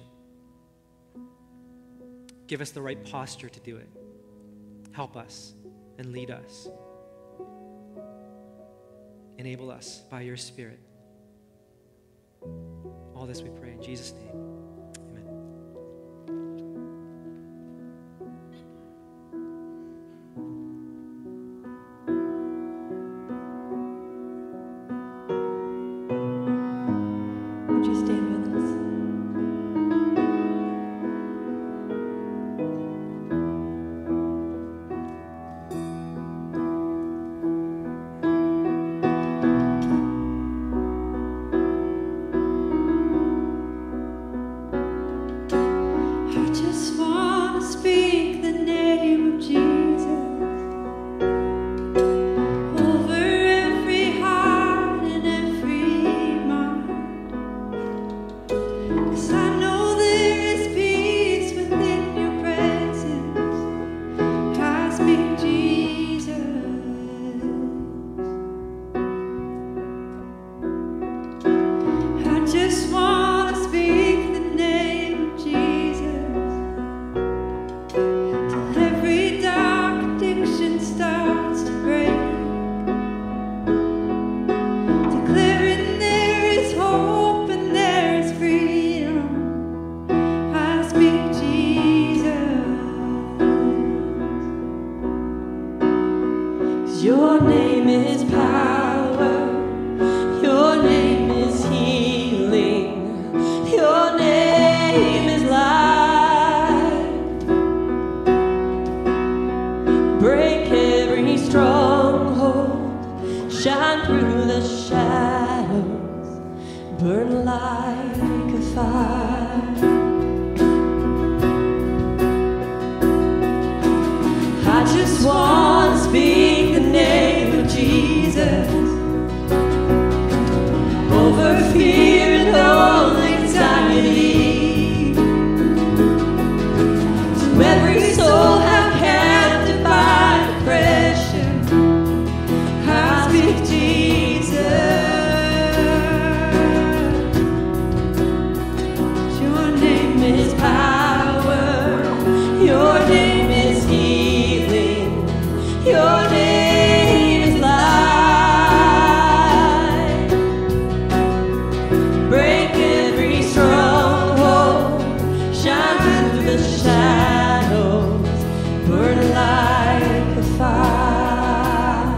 Give us the right posture to do it. Help us and lead us. Enable us by your Spirit. All this we pray in Jesus' name. Would you stand with us? I just want to speak the name of Jesus over every heart and every mind. 'Cause I know there is peace within your presence. I speak Jesus. I just want to speak the name of Jesus till every dark addiction starts to break, declaring there is hope and there is freedom. I speak Jesus. 'Cause your name is power, your name is healing, your name is life. Break every stronghold, shine through the shadows, burn like a fire. I just want to speak the name of Jesus over fear and all anxiety. To every soul held captive by depression, I speak Jesus. Your name is power, your name is healing, your name is life. Break every stronghold, shine through the shadows, burn like a fire.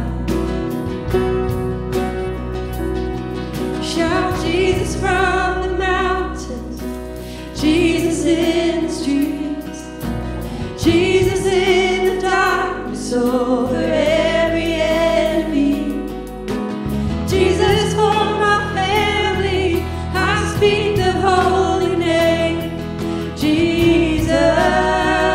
Shout Jesus from the mountains, Jesus in the streets, Jesus in the darkness over every enemy. Jesus for my family, I speak the holy name, Jesus.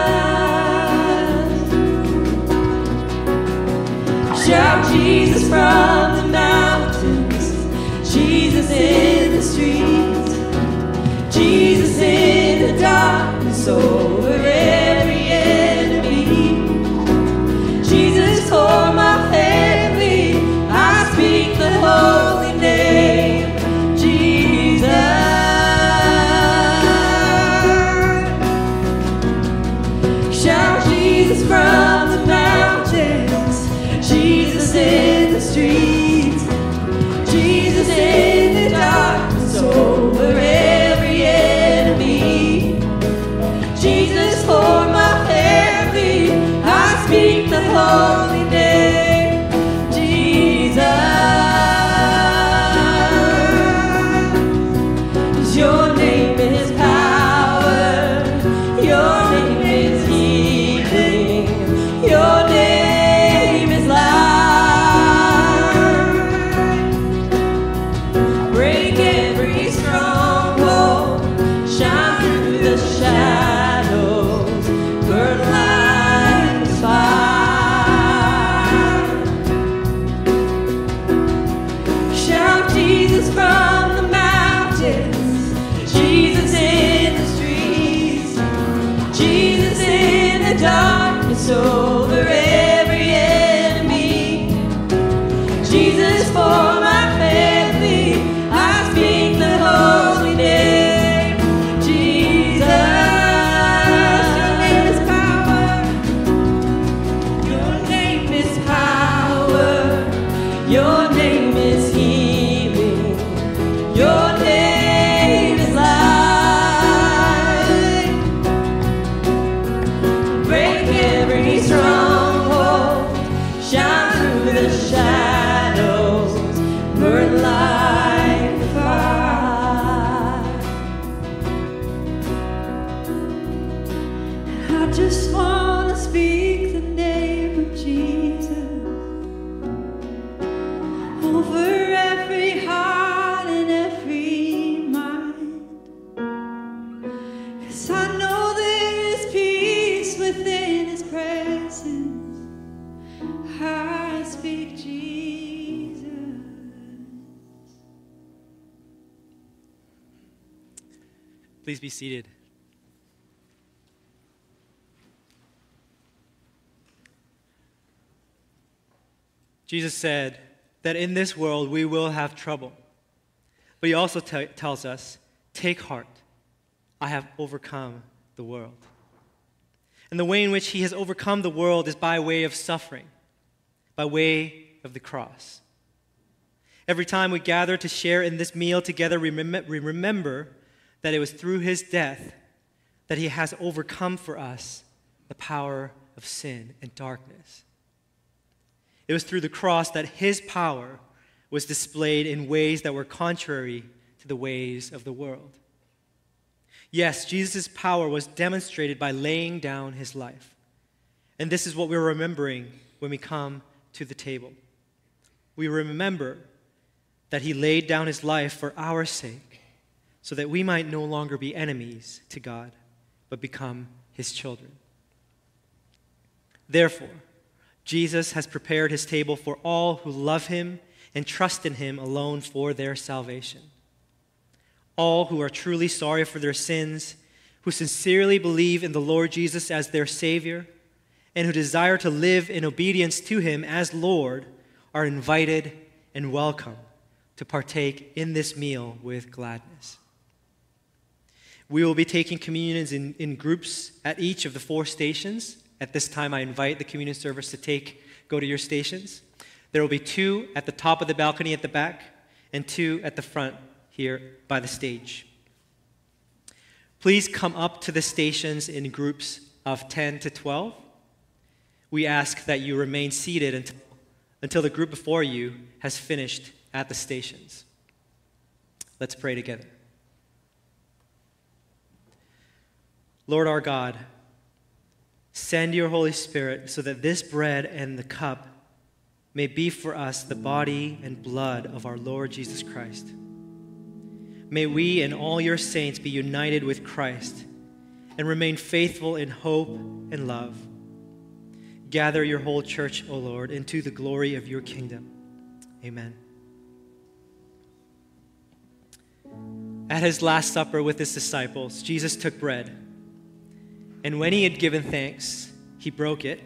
Shout Jesus from the mountains, Jesus in the streets, Jesus in the darkness over every enemy. Jesus for my family, I speak the holy name, Jesus. Shout Jesus from the mountains, Jesus in the streets, Jesus in the darkness over every enemy. Jesus for my family, I speak the holy name, Jesus. 'Cause your name is power, your name is healing, your name is life. Break every stronghold, shine through the shadows, burn like a fire. Shout Jesus from the mountains, Jesus in the streets, Jesus in the darkness over every enemy. Jesus for my family, I speak the holy name, Jesus. Your name is power, your name is power, your name is healing, your name is I just want to speak the name of Jesus over every heart and every mind. 'Cause I know there is peace within His presence. I speak Jesus. Please be seated. Jesus said that in this world we will have trouble. But He also t- tells us, take heart, I have overcome the world. And the way in which He has overcome the world is by way of suffering, by way of the cross. Every time we gather to share in this meal together, we remem- we remember that it was through His death that He has overcome for us the power of sin and darkness. It was through the cross that His power was displayed in ways that were contrary to the ways of the world. Yes, Jesus' power was demonstrated by laying down His life. And this is what we're remembering when we come to the table. We remember that He laid down His life for our sake so that we might no longer be enemies to God, but become His children. Therefore, Jesus has prepared His table for all who love Him and trust in Him alone for their salvation. All who are truly sorry for their sins, who sincerely believe in the Lord Jesus as their Savior, and who desire to live in obedience to Him as Lord, are invited and welcome to partake in this meal with gladness. We will be taking communions in, in groups at each of the four stations. At this time, I invite the communion servers to take, go to your stations. There will be two at the top of the balcony at the back and two at the front here by the stage. Please come up to the stations in groups of ten to twelve. We ask that you remain seated until, until the group before you has finished at the stations. Let's pray together. Lord our God, send your Holy Spirit so that this bread and the cup may be for us the body and blood of our Lord Jesus Christ. May we and all your saints be united with Christ and remain faithful in hope and love. Gather your whole church, O Lord, into the glory of your kingdom. Amen. At His Last Supper with His disciples, Jesus took bread. And when He had given thanks, He broke it,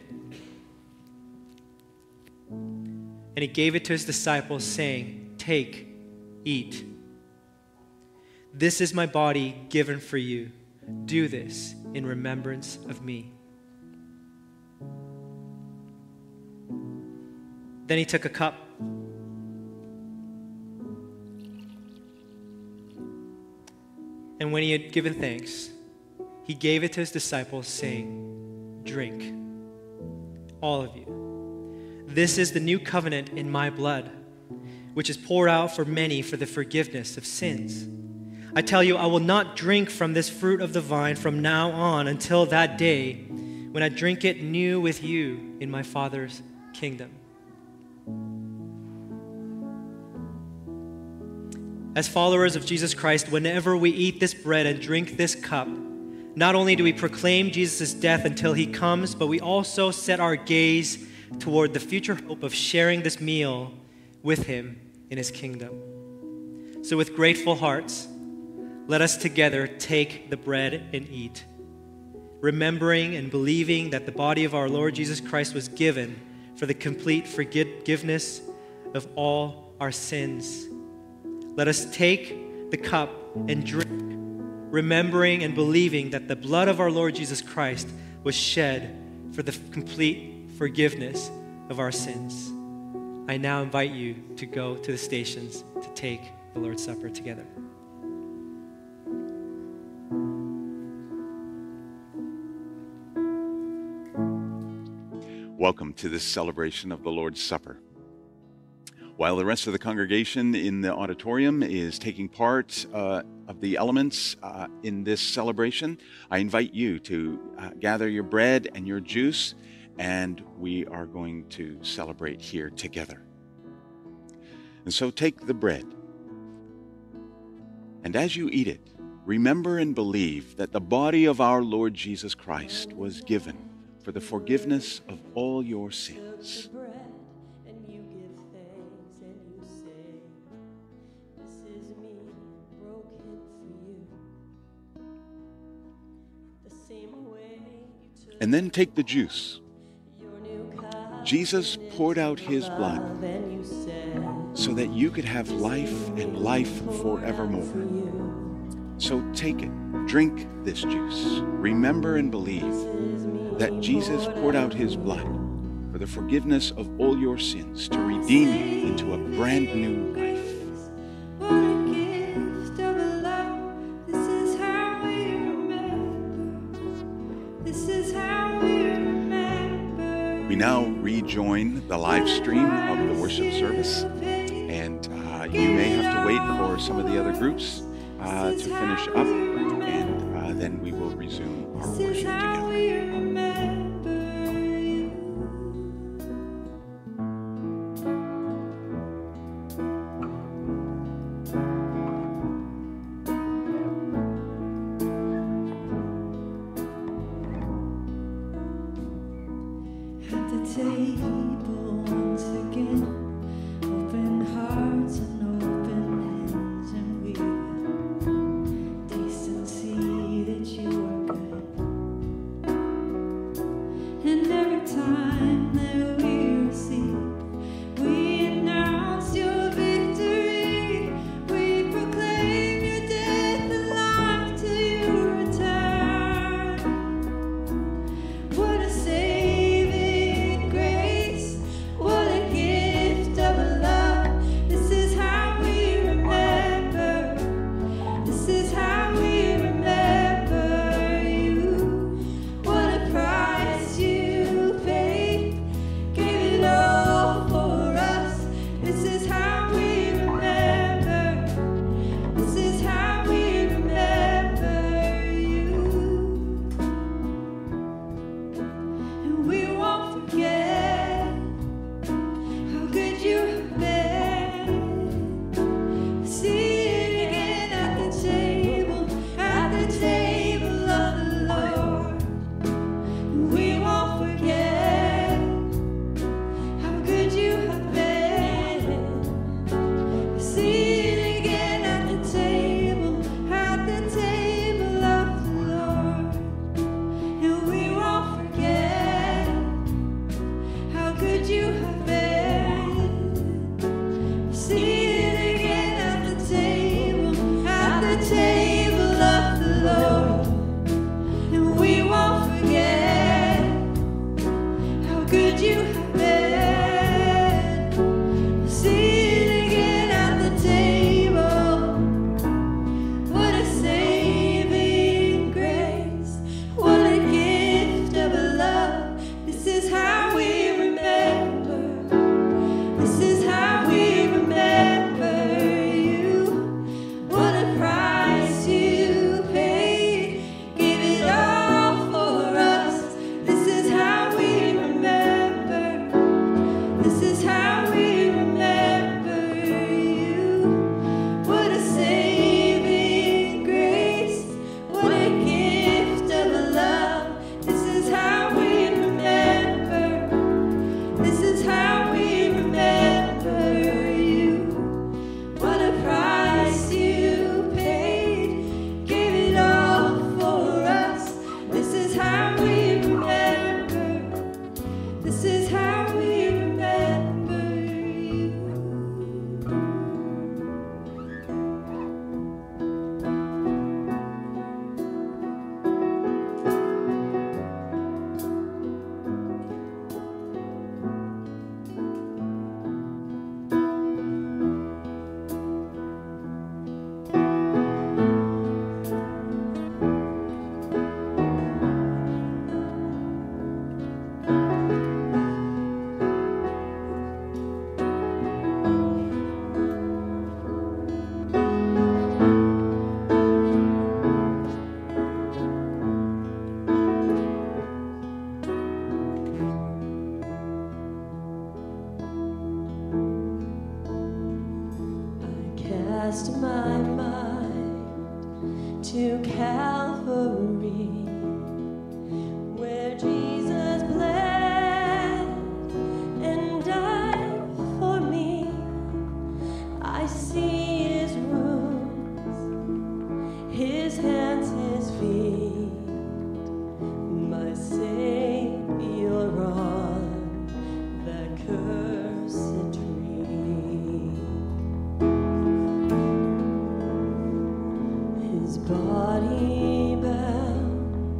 and He gave it to His disciples, saying, "Take, eat. This is my body given for you. Do this in remembrance of me." Then He took a cup. And when He had given thanks, He gave it to His disciples, saying, "Drink, all of you. This is the new covenant in my blood, which is poured out for many for the forgiveness of sins. I tell you, I will not drink from this fruit of the vine from now on until that day when I drink it new with you in my Father's kingdom." As followers of Jesus Christ, whenever we eat this bread and drink this cup, not only do we proclaim Jesus' death until He comes, but we also set our gaze toward the future hope of sharing this meal with Him in His kingdom. So with grateful hearts, let us together take the bread and eat, remembering and believing that the body of our Lord Jesus Christ was given for the complete forgiveness of all our sins. Let us take the cup and drink, remembering and believing that the blood of our Lord Jesus Christ was shed for the complete forgiveness of our sins. I now invite you to go to the stations to take the Lord's Supper together. Welcome to this celebration of the Lord's Supper. While the rest of the congregation in the auditorium is taking part uh, of the elements uh, in this celebration, I invite you to uh, gather your bread and your juice, and we are going to celebrate here together. And so take the bread, and as you eat it, remember and believe that the body of our Lord Jesus Christ was given for the forgiveness of all your sins. And then take the juice. Jesus poured out his blood so that you could have life and life forevermore. So take it, drink this juice. Remember and believe that Jesus poured out his blood for the forgiveness of all your sins to redeem you into a brand new life. We now rejoin the live stream of the worship service, and uh, you may have to wait for some of the other groups uh, to finish up, and uh, then we will resume our worship together. Calvary, where Jesus bled and died for me. I see his wounds, his hands, his feet, my Savior on the cursed tree. His body bound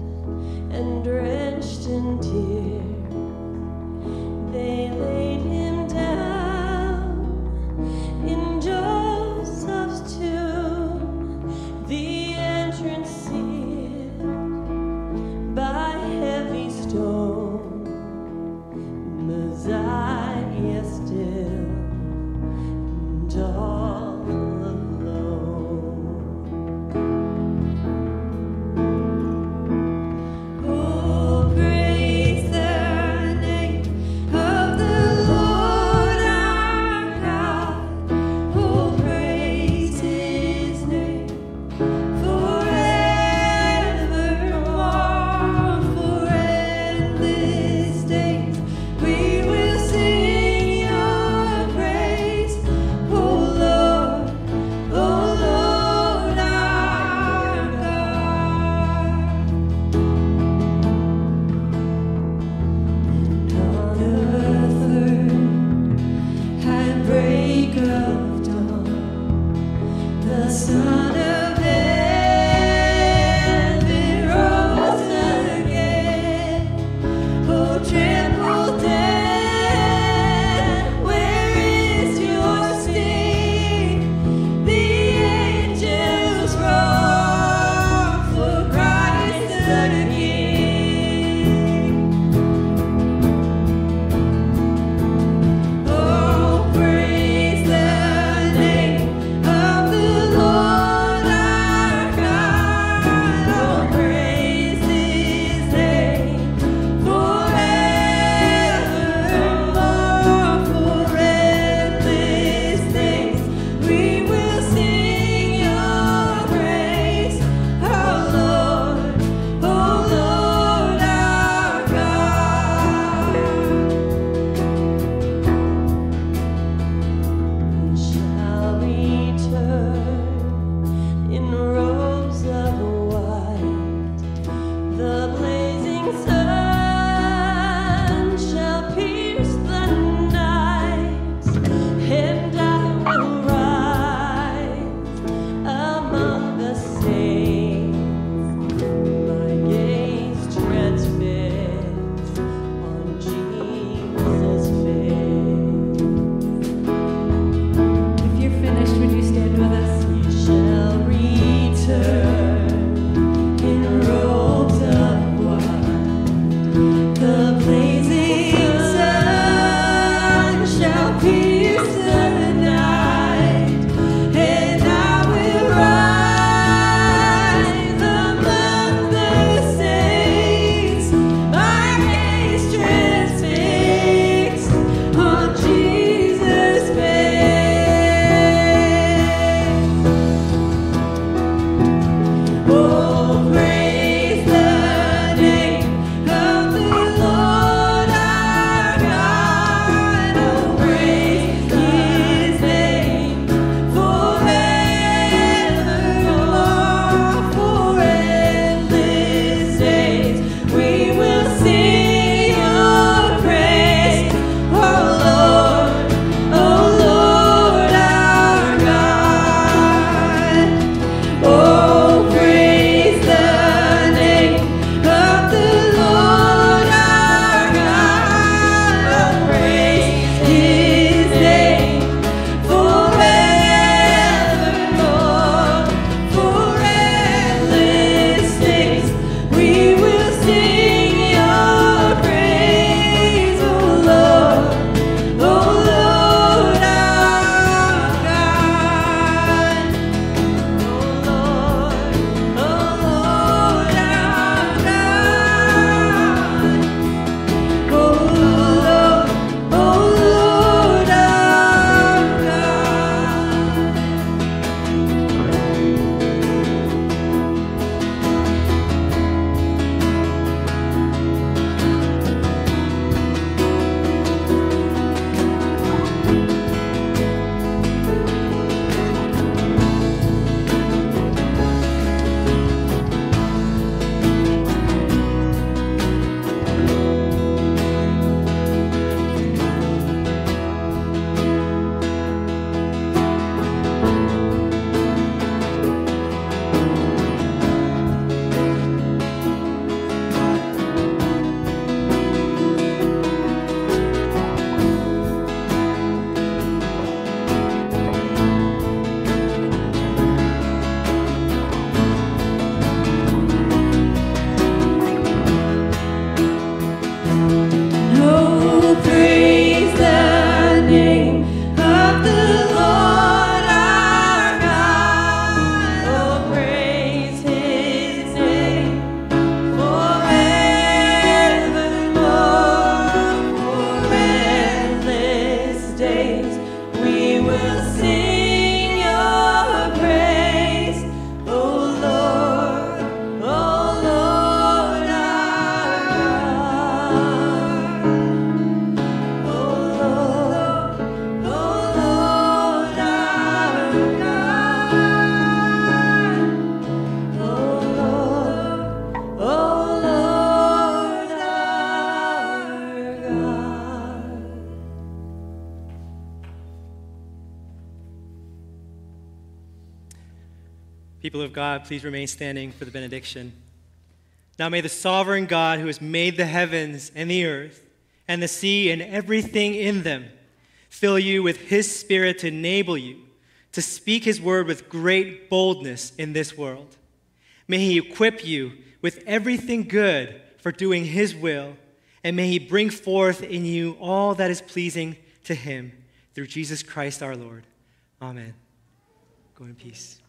people of God, please remain standing for the benediction. Now may the sovereign God who has made the heavens and the earth and the sea and everything in them fill you with his Spirit to enable you to speak his word with great boldness in this world. May he equip you with everything good for doing his will, and may he bring forth in you all that is pleasing to him through Jesus Christ our Lord. Amen. Go in peace.